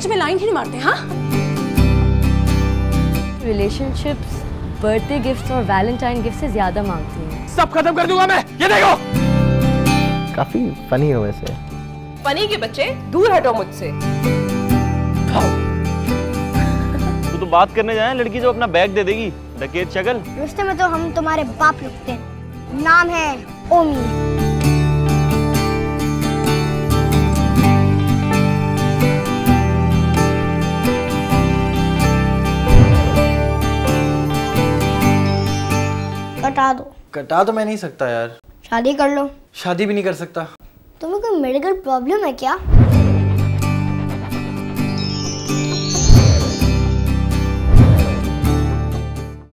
बीच में लाइन ही नहीं मारते। हाँ, रिलेशनशिप्स बर्थडे गिफ्ट्स और वैलेंटाइन गिफ्ट से ज्यादा मांगती हैं। सब खत्म कर दूंगा मैं, ये देखो। काफी फनी हो वैसे। फनी के बच्चे दूर हटो मुझसे। तो बात करने जाए लड़की जो अपना बैग दे देगी, डकैत शक्ल। रिश्ते में तो हम तुम्हारे बाप लगते हैं। नाम है ओमी। कटा दो। कटा तो मैं नहीं सकता यार। शादी कर लो। शादी भी नहीं कर सकता। तुम्हें कोई मेडिकल प्रॉब्लम है क्या?